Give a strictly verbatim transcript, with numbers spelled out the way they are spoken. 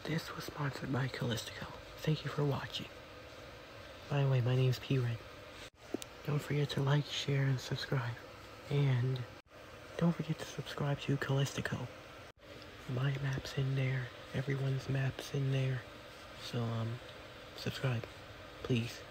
This was sponsored by Calistico. Thank you for watching. By the way, my name is P-Red. Don't forget to like, share, and subscribe. And don't forget to subscribe to Calistico. My map's in there. Everyone's map's in there. So, um, subscribe. Please.